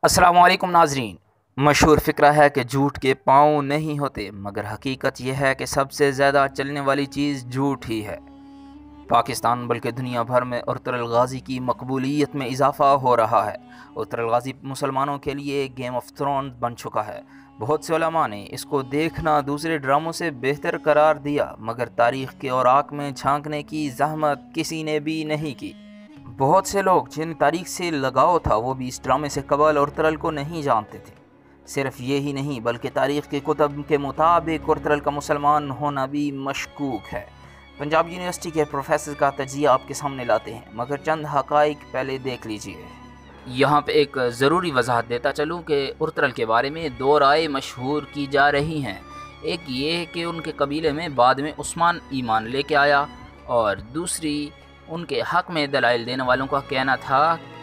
अस्सलाम वालेकुम नाजरीन। मशहूर फ़िक्रा है कि झूठ के पाँव नहीं होते, मगर हकीकत यह है कि सबसे ज़्यादा चलने वाली चीज़ झूठ ही है। पाकिस्तान बल्कि दुनिया भर में उर्तुल गाज़ी की मकबूलियत में इजाफ़ा हो रहा है। उर्तुल गाज़ी मुसलमानों के लिए एक गेम ऑफ थ्रोन बन चुका है। बहुत से उलमा ने इसको देखना दूसरे ड्रामों से बेहतर करार दिया, मगर तारीख़ के औराक में झांकने की ज़हमत किसी ने भी नहीं की। बहुत से लोग जिन तारीख से लगाव था वो भी इस ड्रामे से कबल और तरल को नहीं जानते थे। सिर्फ ये ही नहीं बल्कि तारीख़ के कुतब के मुताबिक और तरल का मुसलमान होना भी मशकूक है। पंजाब यूनिवर्सिटी के प्रोफेसर का तजिया आपके सामने लाते हैं, मगर चंद हक़ाइक़ पहले देख लीजिए। यहाँ पे एक ज़रूरी वजाहत देता चलूँ कि उर्तरल के बारे में दो राय मशहूर की जा रही हैं। एक ये है कि उनके कबीले में बाद में उस्मान ईमान लेके आया, और दूसरी उनके हक़ में दलाइल देने वालों का कहना था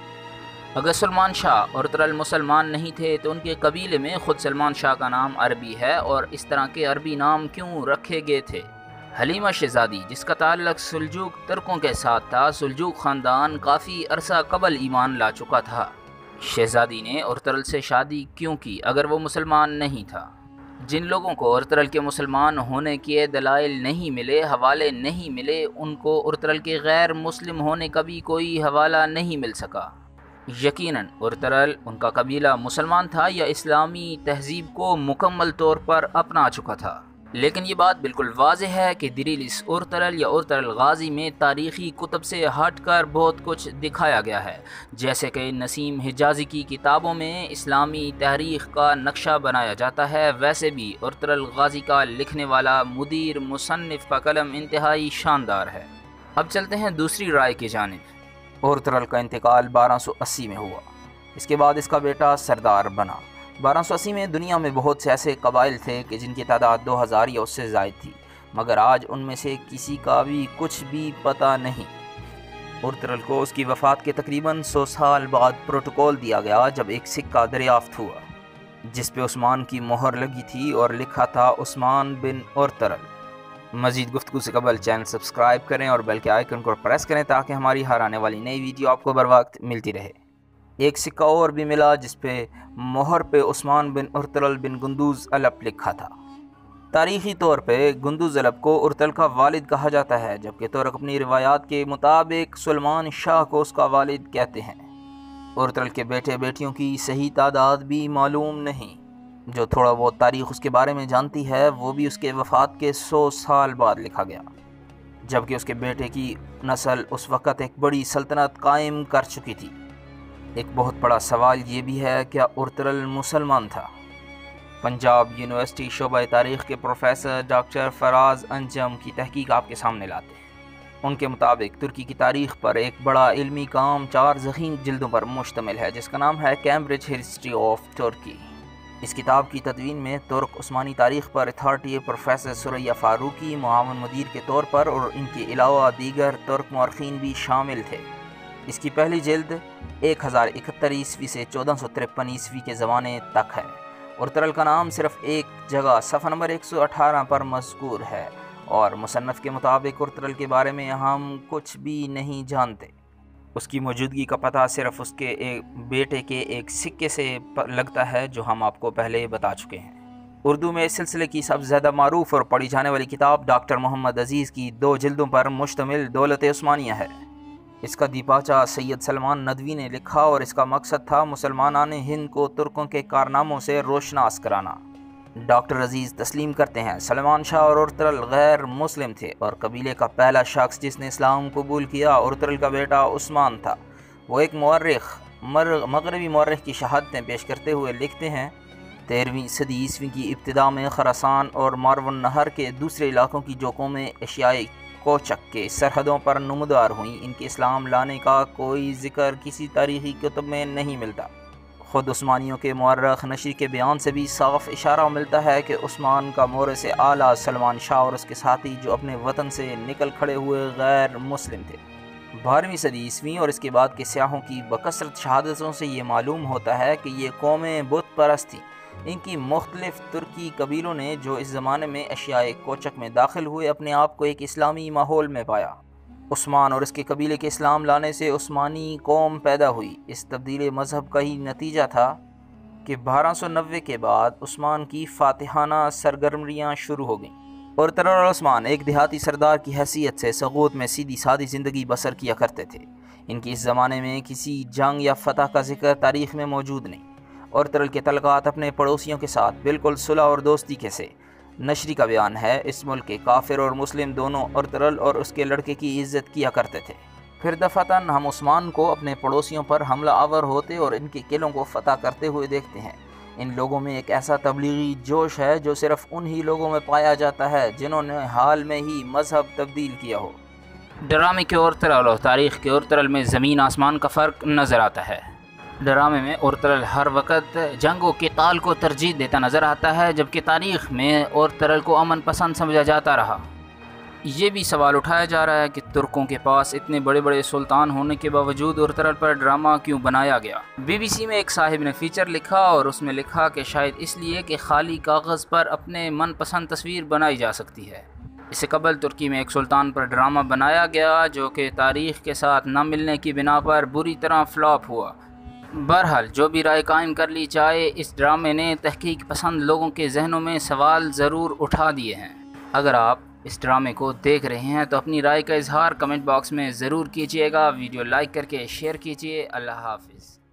अगर सलमान शाह उर्तुल मुसलमान नहीं थे तो उनके कबीले में ख़ुद सलमान शाह का नाम अरबी है, और इस तरह के अरबी नाम क्यों रखे गए थे। हलीमा शहज़ादी, जिसका ताल्लुक़ सुल्जूक तुर्कों के साथ था, सुल्जूक ख़ानदान काफ़ी अरसा कबल ईमान ला चुका था। शहज़ादी ने उर्तुल से शादी क्यों की अगर वो मुसलमान नहीं था। जिन लोगों को उर्तुल के मुसलमान होने के दलाइल नहीं मिले, हवाले नहीं मिले, उनको उर्तुल के गैर मुस्लिम होने का भी कोई हवाला नहीं मिल सका। यकीनन उर्तुल, उनका कबीला मुसलमान था या इस्लामी तहज़ीब को मुकम्मल तौर पर अपना चुका था। लेकिन ये बात बिल्कुल वाज़ेह है कि दिरीलिस उर्तुल या उर्तुल गाज़ी में तारीख़ी कुतब से हट कर बहुत कुछ दिखाया गया है। जैसे कि नसीम हिजाज़ी की किताबों में इस्लामी तहरीख़ का नक्शा बनाया जाता है, वैसे भी उर्तुल गाज़ी का लिखने वाला मुदीर मुसन्निफ़ का कलम इंतहाई शानदार है। अब चलते हैं दूसरी राय की जानिब। उर्तुल का इंतकाल 1280 में हुआ। इसके बाद इसका बेटा सरदार बना। 1280 में दुनिया में बहुत से ऐसे कबाइल थे कि जिनकी तादाद 2000 या उससे ज़ायद थी, मगर आज उनमें से किसी का भी कुछ भी पता नहीं। उर्तुल को उसकी वफ़ात के तकरीबन 100 साल बाद प्रोटोकॉल दिया गया, जब एक सिक्का दरियाफ्त हुआ जिस पे उस्मान की मोहर लगी थी और लिखा था उस्मान बिन उर्तुल। मज़ीद गुफ्तगू से कबल चैनल सब्सक्राइब करें और बेल के आइकन को प्रेस करें ताकि हमारी हर आने वाली नई वीडियो आपको बर वक्त मिलती रहे। एक सिक्का और भी मिला जिस पे मोहर पे उस्मान बिन उर्तुल बिन गुंदूज़ अलब लिखा था। तारीख़ी तौर पे गुंदूज़ अलब को उर्तुल का वालिद कहा जाता है, जबकि तुर्क अपनी रिवायात के मुताबिक सुलेमान शाह को उसका वालिद कहते हैं। उर्तुल के बेटे बेटियों की सही तादाद भी मालूम नहीं। जो थोड़ा बहुत तारीख़ उसके बारे में जानती है वो भी उसके वफ़ात के 100 साल बाद लिखा गया, जबकि उसके बेटे की नस्ल उस वक़्त एक बड़ी सल्तनत कायम कर चुकी थी। एक बहुत बड़ा सवाल ये भी है, क्या उर्तुल मुसलमान था? पंजाब यूनिवर्सिटी शोबा तारीख़ के प्रोफेसर डॉक्टर फराज अंजम की तहकीक आपके सामने लाते हैं। उनके मुताबिक तुर्की की तारीख़ पर एक बड़ा इल्मी काम 4 ज़ख़ीम जिल्दों पर मुश्तमिल है, जिसका नाम है कैम्ब्रिज हिस्ट्री ऑफ तुर्की। इस किताब की तदवीन में तुर्क उस्मानी तारीख़ पर अथॉरिटी प्रोफेसर सुरैया फ़ारूकी मुआवन मुदीर के तौर पर और इनके अलावा दीगर तुर्क मौरख़ीन भी शामिल थे। इसकी पहली जिल्द 1071 ईस्वी से 1453 ईस्वी के ज़माने तक है। उर्तुल का नाम सिर्फ एक जगह सफ़ा नंबर 118 पर मज़कूर है, और मुसन्नफ़ के मुताबिक उर्तुल के बारे में हम कुछ भी नहीं जानते। उसकी मौजूदगी का पता सिर्फ उसके एक बेटे के एक सिक्के से लगता है, जो हम आपको पहले बता चुके हैं। उर्दू में इस सिलसिले की सबसे ज़्यादा मारूफ़ और पढ़ी जाने वाली किताब डॉक्टर मोहम्मद अज़ीज़ की 2 जिल्दों पर मुश्तमिल दौलत उस्मानिया है। इसका दीपाचा सैयद सलमान नदवी ने लिखा, और इसका मकसद था मुसलमानान हिंद को तुर्कों के कारनामों से रोशनास कराना। डॉक्टर अज़ीज़ तस्लीम करते हैं सलमान शाह और उर्तुल गैर मुस्लिम थे, और कबीले का पहला शख्स जिसने इस्लाम कबूल किया उर्तुल का बेटा उस्मान था। वो एक मौर्रिख़ मग़रबी मौर्रिख़ की शहादतें पेश करते हुए लिखते हैं, 13वीं सदी ईस्वी की इब्तिदा में खरासान और मारवन नहर के दूसरे इलाकों की जो कौमें एशियाई कोचक के सरहदों पर नमदार हुई, इनके इस्लाम लाने का कोई ज़िक्र किसी तारीख़ी कुतुब में नहीं मिलता। ख़ुद उस्मानियों के मौर्रख़ नशीर के बयान से भी साफ़ इशारा मिलता है कि उस्मान का मोर से आला सलमान शाह और उसके साथी जो अपने वतन से निकल खड़े हुए गैर मुस्लिम थे। 12वीं सदी ईस्वी और इसके बाद के स्याहों की बकसरत शहादतों से ये मालूम होता है कि ये कौमें बुत परस्त थीं। इनकी मुख्तलिफ तुर्की कबीलों ने जो इस ज़माने में एशियाई कोचक में दाखिल हुए, अपने आप को एक इस्लामी माहौल में पाया। उस्मान और इसके कबीले के इस्लाम लाने से उस्मानी कौम पैदा हुई। इस तब्दील मज़हब का ही नतीजा था کہ 1290 کے بعد عثمان کی فاتحانہ سرگرمیاں شروع ہو گئیں اور طلال اور عثمان ایک دیہاتی سردار کی حیثیت سے سغوت میں سیدھی سادی زندگی بسر کیا کرتے تھے۔ ان کی اس زمانے میں کسی جنگ یا فتح کا ذکر تاریخ میں موجود نہیں، اور طلال کے تعلقات اپنے پڑوسیوں کے ساتھ بالکل صلح اور دوستی کے سے نشری کا بیان ہے۔ اس ملک کے کافر اور مسلم دونوں اور طلال اور اس کے لڑکے کی عزت کیا کرتے تھے۔ پھر دفعتاً ہم عثمان کو اپنے پڑوسیوں پر حملہ آور ہوتے اور ان کے قلعوں کو فتح کرتے ہوئے دیکھتے ہیں۔ ان لوگوں میں ایک ایسا تبلیغی جوش ہے جو صرف انہی لوگوں میں پایا جاتا ہے جنہوں نے حال میں ہی مذہب تبدیل کیا ہو۔ ڈرامے کے اور طلال اور تاریخ کے اور طلال میں زمین آسمان کا فرق نظر آتا ہے۔ ڈرامے میں اور طلال ہر وقت جنگ و قتال کو ترجیح دیتا نظر آتا ہے، جبکہ تاریخ میں اور طلال کو امن پسند سمجھا جاتا رہا۔ یہ بھی سوال اٹھایا جا رہا ہے کہ ترکوں کے پاس اتنے بڑے بڑے سلطان ہونے کے باوجود اور طلال پر ڈرامہ کیوں بنایا گیا؟ BBC میں ایک صاحب نے فیچر لکھا اور اس میں لکھا کہ شاید اس لیے کہ خالی کاغذ پر اپنے من پسند تصویر بنائی جا سکتی ہے۔ اس سے قبل ترکی میں ایک سلطان پر ڈرامہ بنایا گیا جو کہ تاریخ کے ساتھ نہ ملنے کی بنا پر بری طرح فلاپ ہوا۔ بہرحال جو بھی رائے قائم کر لی جائے، اس ڈرامے نے تحقیق پسند لوگوں کے ذہنوں میں سوال ضرور اٹھا دیے ہیں۔ اگر آپ اس ڈرامے کو دیکھ رہے ہیں تو اپنی رائے کا اظہار کمنٹ باکس میں ضرور کیجیے گا۔ ویڈیو لائک کر کے شیئر کیجیے۔ اللہ حافظ۔